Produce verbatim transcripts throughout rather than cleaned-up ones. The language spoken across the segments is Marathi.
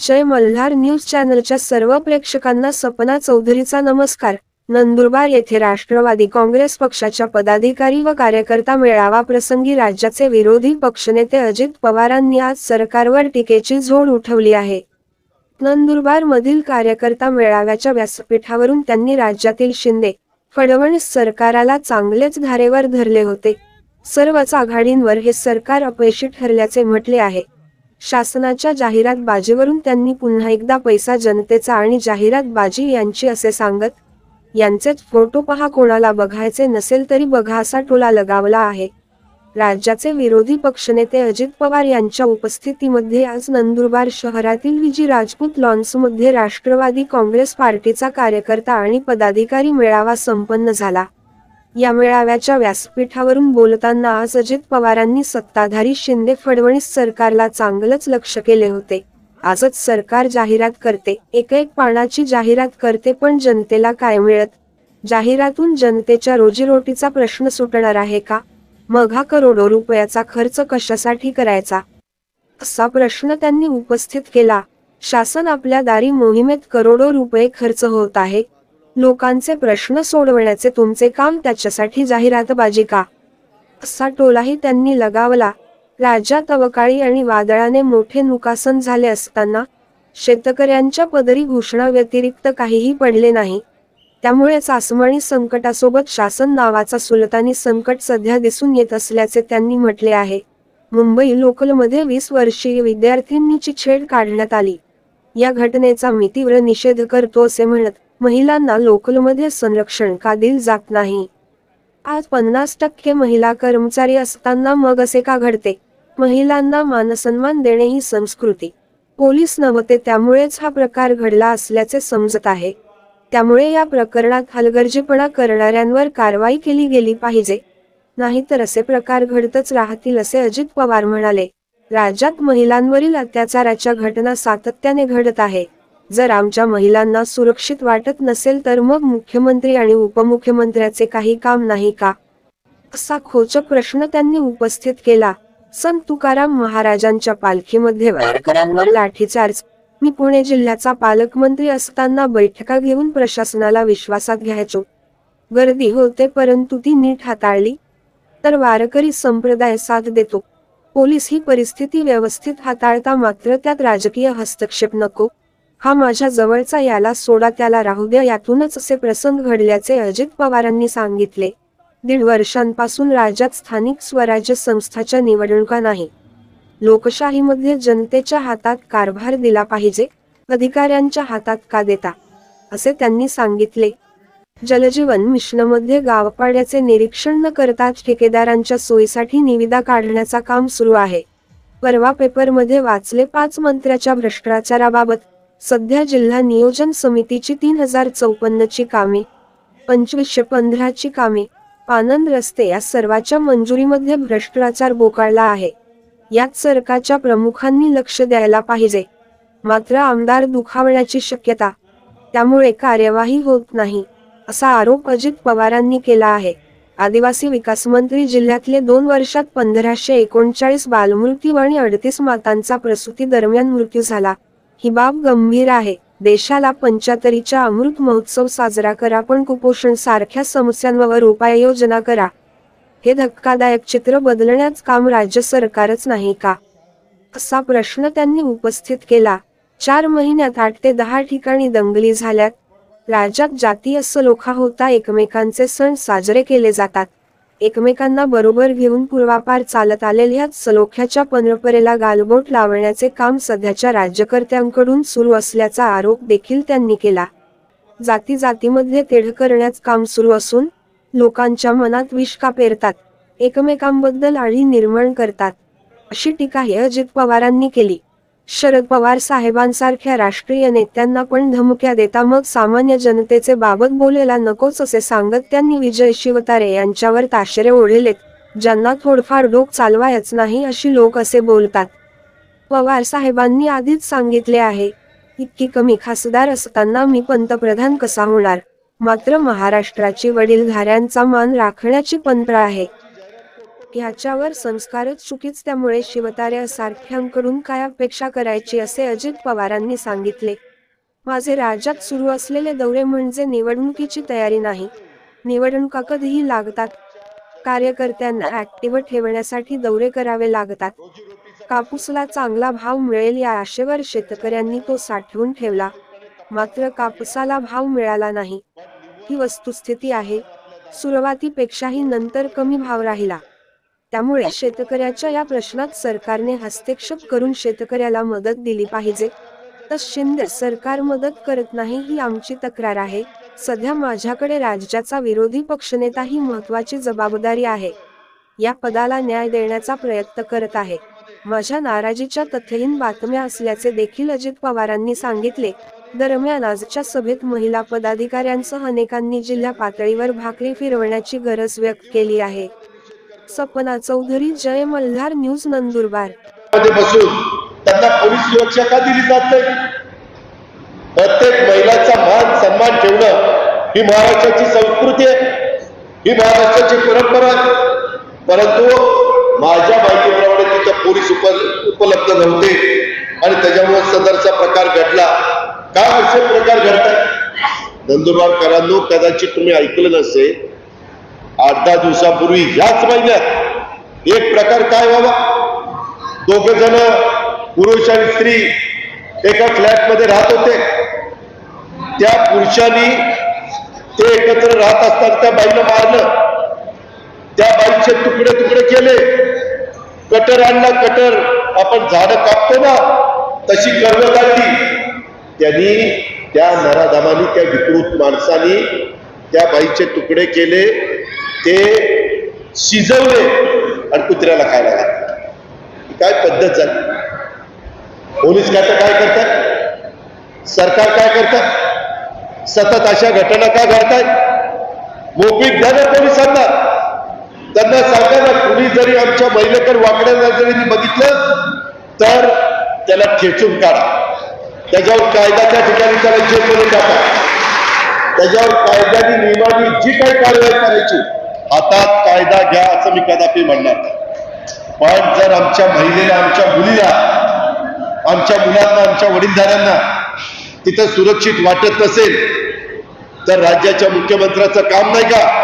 जय मल्हार न्यूज चॅनलच्या सर्व प्रेक्षकांना सपना चौधरीचा नमस्कार। नंदुरबार येथे राष्ट्रवादी काँग्रेस पक्षाच्या पदाधिकारी व कार्यकर्ता मेळावा प्रसंगी राज्याचे विरोधी पक्षनेते अजित पवारांनी आज सरकारवर टीकेची झोड उठवली आहे। नंदुरबार मधील कार्यकर्ता मेळाव्याच्या व्यासपीठावरून त्यांनी राज्यातील शिंदे फडणवीस सरकारला चांगलेच धारेवर धरले होते। सर्वच आघाडींवर हे सरकार अपयशी ठरल्याचे म्हटले आहे। शासनाच्या जाहिरात बाजीवरून त्यांनी पुन्हा एकदा पैसा जनतेचा आणि जाहिरात बाजी यांची असे सांगत यांचेच फोटो पहा, कोणाला बघायचे नसेल तरी बघा असा टोला लगावला आहे। राज्याचे विरोधी पक्षनेते अजित पवार यांच्या उपस्थितीमध्ये आज नंदुरबार शहरातील विजी राजपूत लॉन्समध्ये राष्ट्रवादी काँग्रेस पार्टीचा कार्यकर्ता आणि पदाधिकारी मेळावा संपन्न झाला। या मेळाव्याच्या व्यासपीठावरून बोलताना आज अजित पवारांनी सत्ताधारी शिंदे फडणवीस सरकारला चांगलंच लक्ष केले होते। आजच सरकार जाहिरात करते, एक एक पानाची जाहिरात करते, पण जनतेला काय मिळत? जाहिरातून जनतेच्या रोजीरोटीचा प्रश्न सुटणार आहे का? मग हा करोडो रुपयाचा खर्च कशासाठी करायचा, असा प्रश्न त्यांनी उपस्थित केला। शासन आपल्या दारी मोहिमेत करोडो रुपये खर्च होत आहे, लोकांचे प्रश्न सोडवण्याचे तुमचे काम त्याच्यासाठी जाहिरातबाजी का, असा टोलाही त्यांनी लगावला। राज्यात अवकाळी आणि वादळाने मोठे नुकसान झाले असताना शेतकऱ्यांच्या पदरी घोषणा व्यतिरिक्त काहीही पडले नाही, त्यामुळे आसमानी संकटासोबत शासन नावाचा सुलतानी संकट सध्या दिसून येत असल्याचे त्यांनी म्हटले आहे। मुंबई लोकलमध्ये वीस वर्षीय विद्यार्थिनीची छेड काढण्यात आली, या घटनेचा मी तीव्र निषेध करतो असे म्हणत महिलांना लोकलमध्ये संरक्षण का दिले जात नाही? आज पन्नास टक्के महिला कर्मचारी असताना मग असे का घडते? महिलांना मानसन्मान देणे ही संस्कृती पोलीस नव्हते, त्यामुळेच हा प्रकार घडला असल्याचे समजत आहे। त्यामुळे या प्रकरणात हलगर्जीपणा करणाऱ्यांवर कारवाई केली गेली पाहिजे, नाहीतर असे प्रकार घडतच राहतील असे अजित पवार म्हणाले। राज्यात महिलांवरील अत्याचाराच्या घटना सातत्याने घडत आहे। जर आमच्या महिलांना सुरक्षित वाटत नसेल तर मग मुख्यमंत्री आणि उपमुख्यमंत्र्याचे काही काम नाही का, असा खोचक प्रश्न त्यांनी उपस्थित केला। संत तुकाराम महाराजांच्या पालखीमध्ये वारकऱ्यांवर लाठीचार्ज। मी पुणे जिल्ह्याचा पालकमंत्री असताना बैठका घेऊन प्रशासनाला विश्वासात घ्यायचो, गर्दी होते परंतु ती नीट हाताळली तर वारकरी संप्रदाय साथ देतो। पोलीस ही परिस्थिती व्यवस्थित हाताळता, मात्र त्यात राजकीय हस्तक्षेप नको। हा माझ्या जवळचा, याला सोडा त्याला राहू द्या, यातूनच असे प्रसंग घडल्याचे अजित पवारांनी सांगितले। दीड वर्षांपासून राज्यात स्थानिक स्वराज्य संस्थांच्या निवडणुका नाही। लोकशाहीमध्ये जनतेच्या हातात कारभार दिला पाहिजे, अधिकाऱ्यांच्या हातात का देता, असे त्यांनी सांगितले। जलजीवन मिशनमध्ये गावपाड्याचे निरीक्षण न करताच ठेकेदारांच्या सोयीसाठी निविदा काढण्याचा काम सुरू आहे। परवा पेपरमध्ये वाचले, पाच मंत्र्याच्या भ्रष्टाचाराबाबत। सध्या जिल्हा नियोजन समितीची तीन हजार चौपन्न ची कामे, पंचवीसशे पंधरा ची कामे, पानंद रस्ते या सर्वाच्या मंजुरीमध्ये भ्रष्टाचार बोकाळला आहे। यात सरकारच्या प्रमुखांनी लक्ष द्यायला पाहिजे, मात्र आमदार दुखावण्याची शक्यता, त्यामुळे कार्यवाही होत नाही, असा आरोप अजित पवारांनी केला आहे। आदिवासी विकास मंत्री जिल्ह्यातले दोन वर्षात पंधराशे एकोणचाळीस बालमृत्यू आणि अडतीस मातांचा प्रसूती दरम्यान मृत्यू झाला। ही बाब गंभीर आहे। देशाला पंचाहत्तरीचा अमृत महोत्सव साजरा करा, पण कुपोषण सारख्या समस्यांवर उपाययोजना करा। हे धक्कादायक चित्र बदलण्याचं काम राज्य सरकारच नाही का, असा प्रश्न त्यांनी उपस्थित केला। चार महिन्यात आठ ते दहा ठिकाणी दंगली झाल्यात। राज्यात जातीय सलोखा होता, एकमेकांचे सण साजरे केले जातात, एकमेकांना बरोबर घेऊन पूर्वापार चालत आलेल्या सलोख्याच्या परंपरेला गालबोट लावण्याचे काम सध्याच्या राज्यकर्त्यांकडून सुरू असल्याचा आरोप देखील त्यांनी केला। जाती जातीमध्ये तेढ करण्याचं काम सुरू असून लोकांच्या मनात विष का पेरतात, एकमेकांबद्दल आळी निर्माण करतात, अशी टीकाही अजित पवारांनी केली। शरद पवार साहेबांसारख्या राष्ट्रीय नेत्यांना पण धमक्या देता मग सामान्य जनतेचे बाबत बोलायला नकोच असे सांगत त्यांनी विजय शिवतारे यांच्यावर ताशेरे ओढलेत, ज्यांना थोडफार डोक चालवायच नाही अशी लोक असे बोलतात। पवार साहेबांनी आधीच सांगितले आहे, इतकी कमी खासदार असताना मी पंतप्रधान कसा होणार, मात्र महाराष्ट्राची वडीलधाऱ्यांचा मान राखण्याची पंथळ आहे। ह्याच्यावर संस्कारच चुकीच, त्यामुळे शिवतार्यासारख्यांकडून काय अपेक्षा करायची असे अजित पवारांनी सांगितले. माझे राज्यात सुरू असलेले दौरे म्हणजे निवडणुकीची तयारी नाही. निवडणुका कधीही लागतात. कार्यकर्त्यांना ऍक्टिव्ह ठेवण्यासाठी दौरे करावे लागतात. कापूसला चांगला भाव मिळेल या आशेवर शेतकऱ्यांनी तो साठवून ठेवला, मात्र कापसाला भाव मिळाला नाही. ही वस्तुस्थिती आहे. सुरुवातीपेक्षाही नंतर कमी भाव राहिला. त्यामुळे शेतकऱ्याच्या या प्रश्नात सरकारने हस्तक्षेप करून शेतकऱ्याला मदत दिली पाहिजे. तर शिंदे सरकार मदत करत नाही ही आमची तक्रार आहे. सध्या माझ्याकडे राज्याचा विरोधी पक्षनेता ही महत्त्वाची जबाबदारी आहे. या पदाला न्याय देण्याचा प्रयत्न करत आहे. माझ्या नाराजीच्या तथ्यहीन बातम्या असल्याचे देखील अजित पवारांनी सांगितले. दरम्यान आजच्या सभेत महिला पदाधिकाऱ्यांसह अनेकांनी जिल्हा पातळीवर भाकरी फिरवण्याची गरज व्यक्त केली आहे. सपना चौधरी, जय मल्हार न्यूज, नंदुरबार. त्यांना पोलीस सुरक्षा का दिली जात नाही? प्रत्येक महिलाचा मान सन्मान ठेवणं ही महाराष्ट्राची संस्कृती आहे, ही महाराष्ट्राची परंपरा आहे. परंतु माझ्या माहितीप्रमाणे तिथे पोलीस उपलब्ध नव्हते आणि त्याच्यामुळे सदरचा प्रकार घडला. का असे प्रकार घडतात? नंदुरबारकरांनो, कदाचित तुम्ही ऐकलं नसेल, आठ दहा दिवसापूर्वी ह्याच महिन्यात एक प्रकार काय व्हावा, दोघ जण पुरुष आणि स्त्री एका फ्लॅट मध्ये राहत होते. त्या पुरुषांनी ते एकत्र राहत असताना त्या बाईला मारलं, त्या बाईचे तुकडे तुकडे केले, कटर आणला, कटर आपण झाड कापतो ना तशी कर्म काढली. त्यांनी त्या नराधमानी, त्या विकृत माणसानी त्या बाईचे तुकडे केले, ते शिजवले आणि कुत्र्याला खायला घातले. काय पद्धत झाली? पोलीस खातं काय करतात? सरकार काय करतात? सतत अशा घटना का घडतायत? मोफीक द्या ना पोलिसांना. त्यांना सांगा ना, कुणी जरी आमच्या महिलेकडे वाकड्या नजरेने बघितलं तर त्याला ठेचून काढा, त्याच्यावर कायद्याच्या ठिकाणी त्याला जेलमध्ये टाका, त्याच्यावर कायद्याने नियमाने जी काही कारवाई करायची हातात कायदा घ्या, असं मी कदापि म्हणणार नाही. पण जर आमच्या महिलेला, आमच्या मुलीला, आमच्या मुलांना, आमच्या वडीलधाऱ्यांना तिथं सुरक्षित वाटत नसेल तर राज्याच्या मुख्यमंत्र्याचं काम नाही का?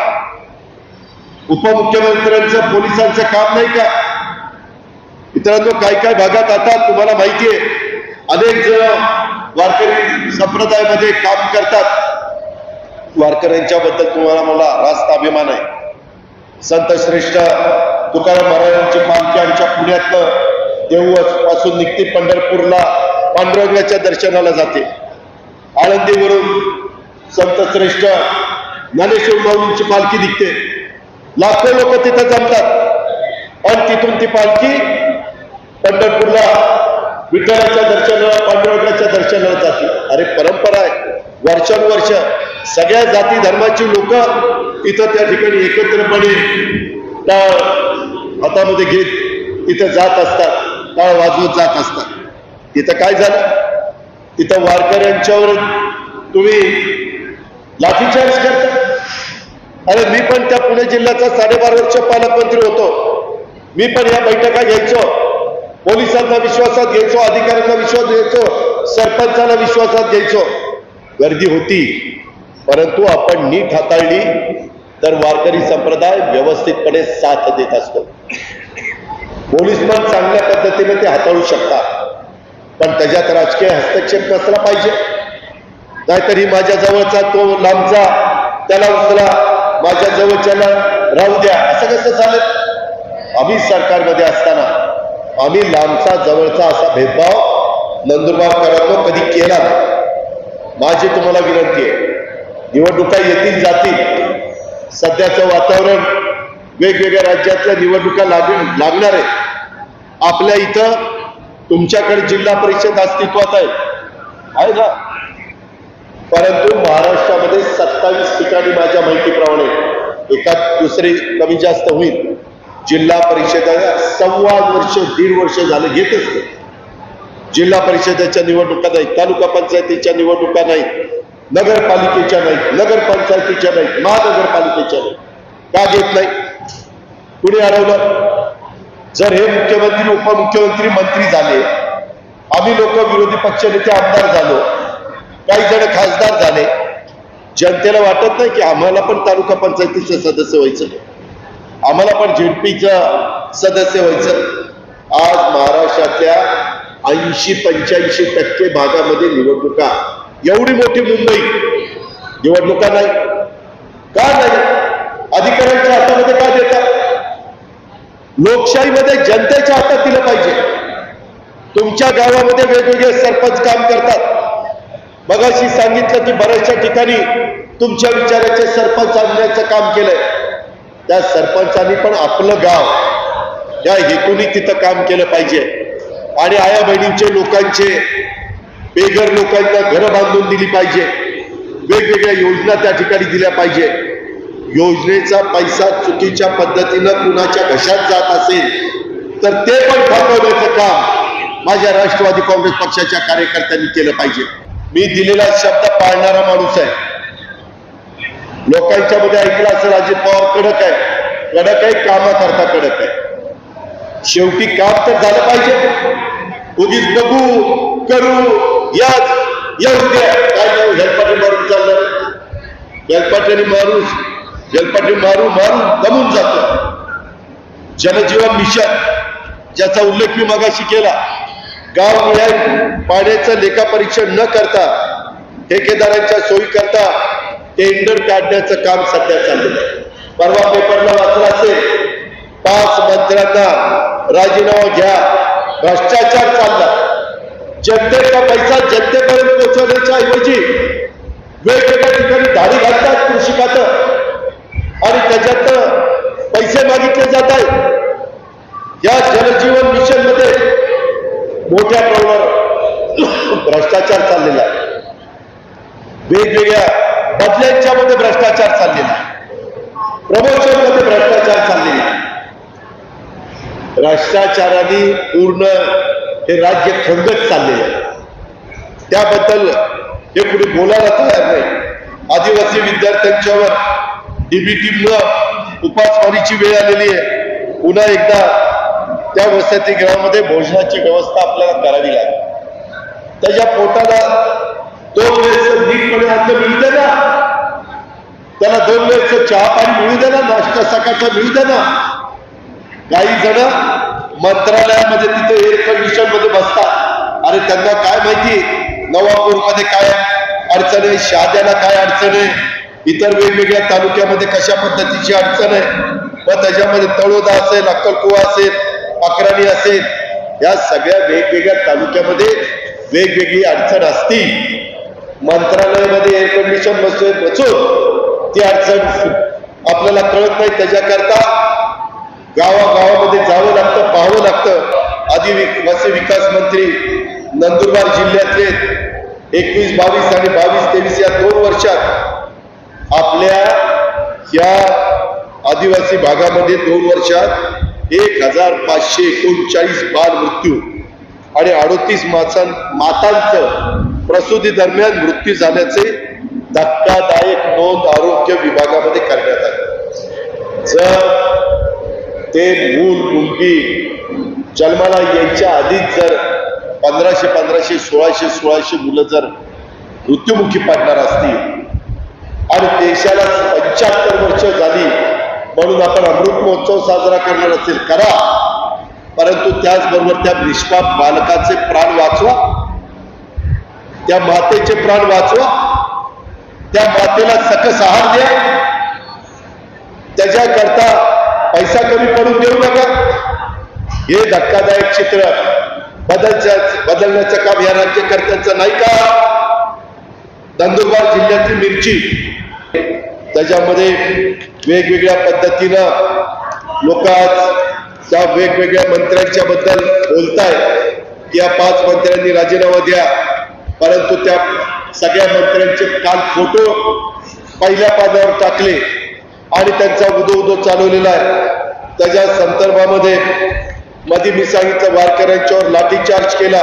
उपमुख्यमंत्र्यांचं, पोलिसांचं काम नाही का? मित्रांनो, काय काय भागात आता तुम्हाला माहिती आहे, अनेक जण वारकरी संप्रदायामध्ये काम करतात. वारकऱ्यांच्याबद्दल तुम्हाला मला रास्त अभिमान आहे. संत श्रेष्ठ तुकाराम महाराजांची पालखी आमच्या पुण्यातनं देहू पासून निघते, पंढरपूरला पांडुरंगाच्या दर्शनाला जाते. आळंदीवरून संत श्रेष्ठ ज्ञानेश्वर माऊलींची पालखी निघते. लाखो लोक तिथं जमतात आणि तिथून ती पालखी पंढरपूरला विठ्ठलाच्या दर्शनाला, पांडुरंगाच्या दर्शनाला जाते. अरे परंपरा आहे. वर्षानुवर्ष सगळ्या जाती धर्माची लोक तिथं त्या ठिकाणी एकत्रपणे टाळ हातामध्ये घेत तिथं जात असतात, टाळ वाजवत जात असतात. तिथं काय झालं? तिथं वारकऱ्यांच्यावर तुम्ही लाठीचार्ज करता. अरे मी पण त्या पुणे जिल्ह्याचा साडेबारा वर्ष पालकमंत्री होतो. मी पण या बैठका घ्यायचो, पोलिसांना विश्वासात घ्यायचो, अधिकाऱ्यांना विश्वास घ्यायचो, सरपंचाला विश्वासात घ्यायचो. गर्दी होती, परंतु आपण नीट हाताळली तर वारकरी संप्रदाय व्यवस्थितपणे साथ देत असतो. पोलीस पण चांगल्या पद्धतीने ते हाताळू शकतात, पण त्याच्यात राजकीय हस्तक्षेप नसला पाहिजे. नाहीतरी माझ्या जवळचा तो लांबचा त्याला उचला, माझ्या जवळच्याला राहू द्या, असं कसं झालं? आम्ही सरकारमध्ये असताना आम्ही लांबचा जवळचा असा भेदभाव नंदुरबारकरांनो कधी केला नाही. माझी तुम्हाला विनंती आहे, निवडणुका येतील जातील, सध्याचं वातावरण वेगवेगळ्या राज्यातल्या निवडणुका लाग लागणार आहेत. आपल्या इथं तुमच्याकडे जिल्हा परिषद अस्तित्वात आहे आहे ना, परंतु महाराष्ट्रामध्ये सत्तावीस ठिकाणी माझ्या माहितीप्रमाणे एकात दुसरी कमी जास्त होईल. जिल्हा परिषदेला सव्वा वर्ष दीड वर्ष झालं घेतच नाही. जिल्हा परिषदेच्या निवडणुका नाहीत, तालुका पंचायतीच्या निवडणुका नाहीत, नगरपालिकेच्या नाहीत, नगरपंचायतीच्या नाहीत, महानगरपालिकेच्या नाहीत. का घेत नाही? कुणी अडवलं? जर हे मुख्यमंत्री उपमुख्यमंत्री मंत्री झाले, आम्ही लोक विरोधी पक्षनेते आमदार झालो, काही जण खासदार झाले, जनतेला वाटत नाही की आम्हाला पण तालुका पंचायतीचं सदस्य व्हायचं, आम्हाला पण झेडपीचं सदस्य व्हायचं? आज महाराष्ट्रातल्या ऐंशी पंच्याऐंशी टक्के भागामध्ये निवडणुका, एवढी मोठी मुंबई, निवडणुका नाही का? नाही. अधिकाऱ्यांच्या हातामध्ये का देतात? लोकशाहीमध्ये जनतेच्या हातात दिलं पाहिजे. तुमच्या गावामध्ये वेगवेगळे सरपंच काम करतात. मगाशी सांगितलं की बऱ्याचशा ठिकाणी तुमच्या विचाराचे सरपंच आणण्याचं काम केलंय. त्या सरपंचांनी पण आपलं गाव या हेतूने तिथं काम केलं पाहिजे. आणि आया बहिणींचे लोकांचे, बेघर लोकांना घरं बांधून दिली पाहिजे, वेगवेगळ्या योजना त्या ठिकाणी दिल्या पाहिजे. योजनेचा पैसा चुकीच्या पद्धतीनं कुणाच्या घशात जात असेल तर ते पण थांबवण्याचं काम माझ्या राष्ट्रवादी काँग्रेस पक्षाच्या कार्यकर्त्यांनी केलं पाहिजे. मी दिलेला शब्द पाळणारा माणूस आहे. लोकांच्या मध्ये ऐकलं असं अजित पवार कडक आहे, कडक आहे, कामाकरता कडक आहे. शेवटी काम तर झालं पाहिजे. उगीच बघू करू याच येऊ द्या काय नाही. हेलपाटे मारून चाललं, हेलपाट्याने मारून हेलपाटे मारू मारून दमून जातो. जनजीवन मिशन ज्याचा उल्लेख मी मगाशी केला, गाव मिळाल पाण्याचं लेखापरीक्षण न करता ठेकेदारांच्या सोयी करता टेंडर काढण्याचं काम सध्या चाललेलं आहे. परवा पेपरला वाचलं असेल, पाच मंत्र्यांना राजीनामा घ्या, भ्रष्टाचार चालला. जनतेचा पैसा जनतेपर्यंत पोहोचवण्याच्या ऐवजी वेगवेगळ्या ठिकाणी धाडी घालतात कृषी खातं आणि त्याच्यात पैसे मागितले जात आहेत. या जलजीवन मिशन मध्ये मोठ्या प्रमाणावर भ्रष्टाचार चाललेला आहे. वेगवेगळ्या बदल्यांच्या मध्ये भ्रष्टाचार चाललेला आहे, प्रमोशन मध्ये भ्रष्टाचार चाललेला आहे. भ्रष्टाचाराने पूर्ण हे राज्य खंगत चाललेलं आहे. त्याबद्दल हे कुणी बोलायला तयार नाही. आदिवासी विद्यार्थ्यांच्यावर डीबीटी मुळे उपासमारीची वेळ आलेली आहे. पुन्हा एकदा त्या वसतिगृहामध्ये भोजनाची व्यवस्था आपल्याला करावी लागेल. त्याच्या पोटाला दोन वेळेचं नीटपणे अन्न मिळू दे ना, त्याला दोन वेळेचं चहा पाणी मिळू दे ना, नाश्ता सकाळचा मिळू दे ना. काही जण मंत्रालयामध्ये तिथे एअर कंडिशन मध्ये बसतात. अरे त्यांना काय माहिती नवापूरमध्ये काय अडचण आहे, शहाद्याला काय अडचण आहे, इतर वेगवेगळ्या तालुक्यामध्ये कशा पद्धतीची अडचण आहे. मग त्याच्यामध्ये तळोदा असेल, अक्कलकुवा असेल, अक्राणी असेल, या सगळ्या वेगवेगळ्या तालुक्यामध्ये वेगवेगळी अडचण असती. मंत्रालयामध्ये एअर कंडिशन बसून बसून ती अडचण आपल्याला कळत नाही. त्याच्याकरता गावागावामध्ये जावं लागतं, पाहावं लागतं. आदिवासी विकास मंत्री नंदुरबार जिल्ह्यातले एकवीस बावीस आणि बावीस तेवीस या दोन वर्षात आपल्या या आदिवासी भागामध्ये दोन वर्षात एक हजार पाचशे एकोणचाळीस बाल मृत्यू आणि अडोतीस मातां मातांचं प्रसूती दरम्यान मृत्यू झाल्याचे धक्कादायक नोंद आरोग्य विभागामध्ये करण्यात आली. जर ते मूल मुलगी जन्माला यायच्या आधीच जर पंधराशे पंधराशे सोळाशे सोळाशे मुलं जर मृत्युमुखी पडणार असतील आणि देशाला पंच्याहत्तर वर्ष झाली म्हणून आपण अमृत महोत्सव साजरा करणार असेल करा, परंतु त्याचबरोबर त्या निष्पाप बालकाचे प्राण वाचवा, त्या मातेचे प्राण वाचवा, त्या मातेला सकस आहार द्या. त्याच्याकरता पैसा कमी पडून देऊ नका. हे धक्कादायक चित्र बदलच्या बदलण्याचं काम या राज्यकर्त्यांचं नाही का? नंदुरबार जिल्ह्यातील मिरची, त्याच्यामध्ये वेगवेगळ्या पद्धतीनं लोक आज त्या वेगवेगळ्या मंत्र्यांच्या बद्दल बोलतायत की या पाच मंत्र्यांनी राजीनामा द्या, परंतु त्या सगळ्या मंत्र्यांचे काल फोटो पहिल्या पानावर टाकले आणि त्यांचा उदो उदो चालवलेला आहे. त्याच्या संदर्भामध्ये मध्ये मी सांगितलं वारकऱ्यांच्यावर लाठीचार्ज केला.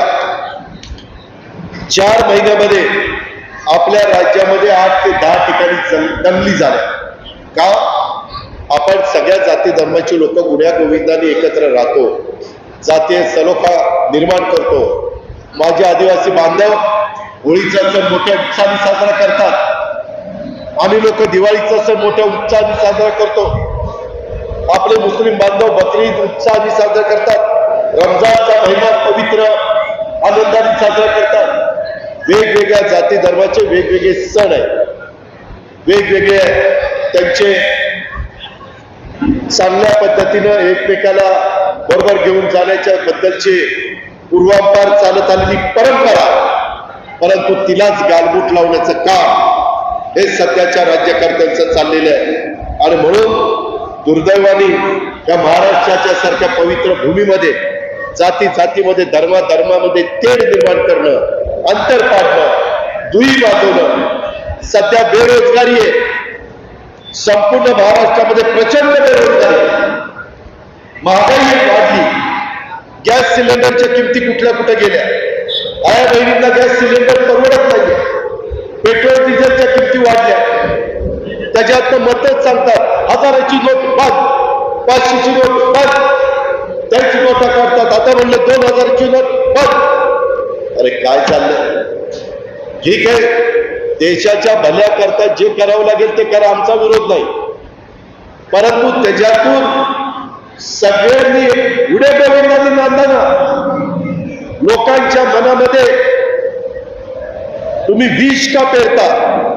चार महिन्यामध्ये आपल्या राज्यामध्ये आठ ते दहा ठिकाणी दंगली झाल्या. का? आपण सगळ्या जाती धर्माची लोक गुण्या गोविंदाने एकत्र राहतो, जातीय सलोखा निर्माण करतो. माझे आदिवासी बांधव होळीचा सण मोठ्या उत्साहाने साजरा करतात. आम्ही लोक दिवाळीचा सण मोठ्या उत्साहाने साजरा करतो. आपले मुस्लिम बांधव बकरी ईद उत्साहाने साजरा करतात. रमजानचा महिना पवित्र आनंदाने साजरा करतात. वेगवेगळ्या जाती धर्माचे वेगवेगळे सण आहेत, वेगवेगळे त्यांचे चांगल्या पद्धतीनं एकमेकाला बरोबर घेऊन जाण्याच्या बद्दलचे पूर्वापार चालत आलेली परंपरा, परंतु तिलाच गालबोट लावण्याचं काम हे सध्याच्या राज्यकर्त्यांचं चाललेलं आहे. आणि म्हणून दुर्दैवाने या महाराष्ट्राच्या सारख्या पवित्र भूमीमध्ये जाती जातीमध्ये धर्मा धर्मामध्ये तेढ निर्माण करणं, अंतर पाडणं, दुई वाजवणं. सध्या बेरोजगारी आहे, संपूर्ण महाराष्ट्रामध्ये प्रचंड बेरोजगारी, महागाई वाढली, गॅस सिलेंडरच्या किमती कुठल्या कुठे गेल्या, आया बहिणींना गॅस सिलेंडर परवडत नाही, पेट्रोल डिझेलच्या किमती वाढल्या. त्याच्यात मतच सांगतात हजाराची नोट बंद, पाचशेची नोट बंद, त्याची नोटा काढतात. आता म्हणलं दोन हजाराची नोट बंद. अरे काय चाललंय? ठीक आहे, देशाच्या भल्या करता जे करावं लागेल ते करा, आमचा विरोध नाही, परंतु त्याच्यातून सगळ्यांनी उडे गोविंदाने नांदाना. लोकांच्या मनामध्ये तुम्ही विष का पेरता,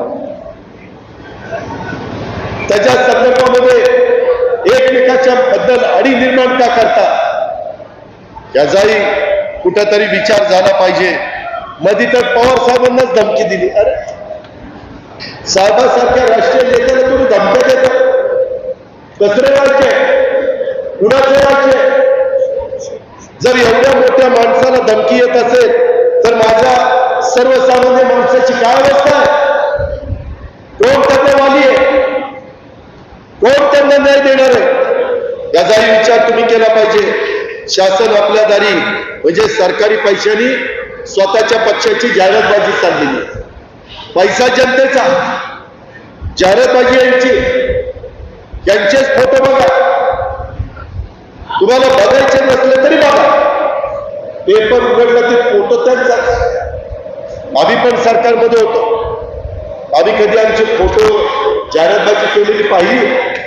त्याच्या संदर्भामध्ये एकमेकाच्या बद्दल अडी निर्माण का करता, याचाही कुठेतरी विचार झाला पाहिजे. मध्ये तर पवार साहेबांनाच धमकी दिली. अरे साहेबासारख्या राष्ट्रीय नेत्याला तुम्ही धमक्या देता? कसरे राज्य, कुणाचे राज्य? जर एवढ्या मोठ्या माणसाला धमकी येत असेल तर माझ्या सर्वसामान्य माणसाची काय अवस्था आहे? कोण त्यांना वाली आहे? कोण त्यांना न्याय देणार आहे? याचाही विचार तुम्ही केला पाहिजे. शासन आपल्या दारी म्हणजे सरकारी पैशांनी स्वतःच्या पक्षाची जाहिरातबाजी चाललेली, पैसा जनतेचा, जाहिरातबाजी यांची, यांचेच फोटो बघा. तुम्हाला बघायचे नसले तरी बघा, पेपर उघडला ते फोटो त्यांचाच. आम्ही पण सरकारमध्ये होतो, आम्ही कधी आमचे फोटो जाहिरातबाजी केलेली पाहिली?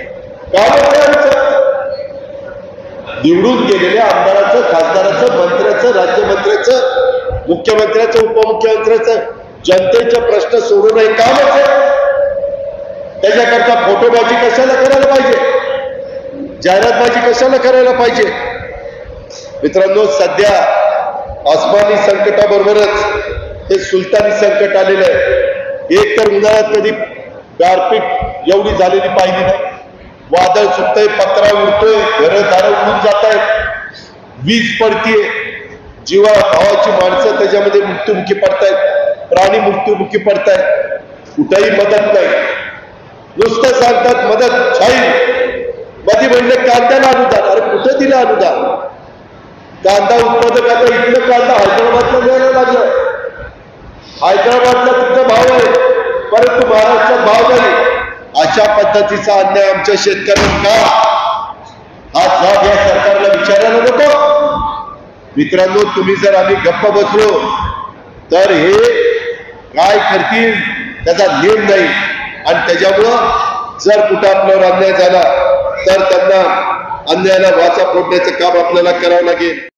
निवडून गेलेल्या आमदाराचं, खासदाराचं, मंत्र्याचं, राज्यमंत्र्याचं, मुख्यमंत्र्याचं, उपमुख्यमंत्र्याचं जनतेचे प्रश्न सोडून हे कामच आहे. त्याच्याकरता फोटोबाजी कशाला करायला पाहिजे? जाहिरातबाजी कशाला करायला पाहिजे? मित्रांनो, सध्या आसमानी संकटाबरोबरच हे सुलतानी संकट आलेलं आहे. एक तर उन्हाळ्यात कधी गारपीट एवढी झालेली पाहिली नाही. वादळ सुटतंय, पत्रा उडतोय, घरं दारं उडून जात आहेत, वीज पडतीये, जीवा भावाची माणसं त्याच्यामध्ये मृत्युमुखी पडतायत, प्राणी मृत्युमुखी पडतायत. कुठेही मदत नाही, नुसतं सांगतात मदत छाई. मध्ये म्हणले कांद्याला अनुदान, अरे कुठं दिलं अनुदान? कांदा उत्पादक आता इथलं कांदा हैदराबादला मिळायला लागलं. हैदराबादला तुमचा भाव आहे, परंतु महाराष्ट्रात भाव नाही. अशा पद्धतीचा अन्याय आमच्या शेतकऱ्यांना का? हा जाब या सरकारला विचारायला नको? मित्रांनो, तुम्ही जर आम्ही गप्प बसलो तर हे काय करतील त्याचा नेम नाही. आणि त्याच्यामुळं जर कुठं आपल्यावर अन्याय झाला तर त्यांना अन्यायाला वाचा फोडण्याचं काम आपल्याला करावं लागेल.